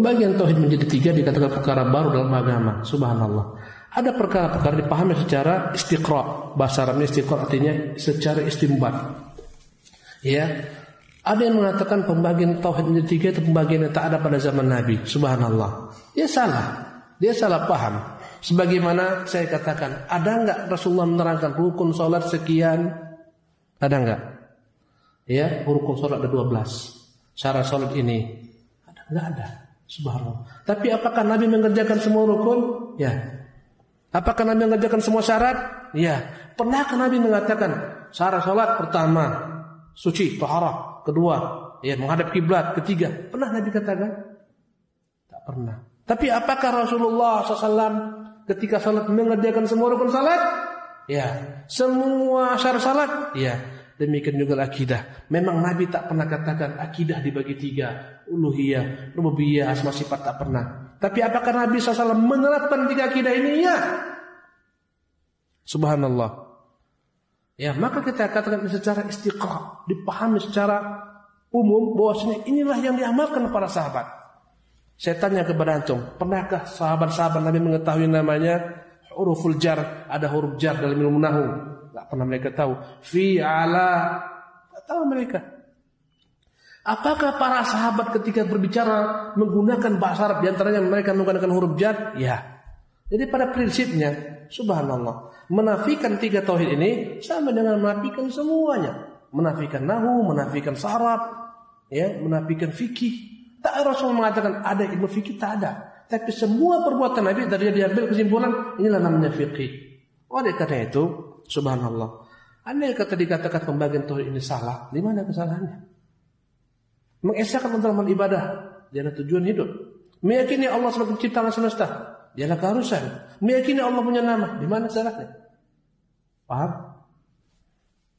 Pembagian tauhid menjadi 3 dikatakan perkara baru dalam agama. Subhanallah. Ada perkara-perkara dipahami secara istiqra'. Bahasa Arabnya istiqra' artinya secara istimbat. Ya. Ada yang mengatakan pembagian tauhid menjadi 3 itu pembagian yang tak ada pada zaman Nabi. Subhanallah. Dia salah. Dia salah paham. Sebagaimana saya katakan, ada enggak Rasulullah menerangkan rukun salat sekian? Ada enggak? Ya, rukun salat ada 12. Syarat salat ini. Ada enggak ada? Subhanallah. Tapi apakah Nabi mengerjakan semua rukun? Ya. Apakah Nabi mengerjakan semua syarat? Ya. Pernahkah Nabi mengatakan syarat salat pertama suci, taharah, kedua ya menghadap kiblat, ketiga? Pernah Nabi katakan? Tak pernah. Tapi apakah Rasulullah SAW ketika salat mengerjakan semua rukun salat? Ya. Semua syarat salat? Ya. Demikian juga akidah. Memang Nabi tak pernah katakan akidah dibagi 3, uluhiyah, rububiyah, asma sifat, tak pernah. Tapi apakah Nabi SAW menerapkan 3 akidah ini? Ya. Subhanallah. Ya, maka kita katakan secara istiqra', dipahami secara umum bahwasanya inilah yang diamalkan para sahabat. Saya tanya kepada antum, pernahkah sahabat-sahabat Nabi mengetahui namanya huruful jar? Ada huruf jar dalam ilmu nahwu. Tak pernah mereka tahu. Fi, ala, tak tahu mereka. Apakah para sahabat ketika berbicara menggunakan bahasa Arab, diantaranya mereka menggunakan huruf jar? Ya. Jadi pada prinsipnya, subhanallah, menafikan 3 tauhid ini sama dengan menafikan semuanya. Menafikan nahwu, menafikan saraf, ya, menafikan fikih. Tak Rasul mengatakan ada ilmu fikih, tak ada. Tapi semua perbuatan Nabi dari dia diambil kesimpulan inilah namanya fikih. Oleh karena itu, subhanallah, andai kata dikatakan pembagian tauhid ini salah, di mana kesalahannya? Mengesahkan untuk ibadah, dia adalah tujuan hidup. Meyakini Allah sebagai pencipta alam semesta, dia adalah keharusan. Meyakini Allah punya nama, di mana kesalahannya? Paham?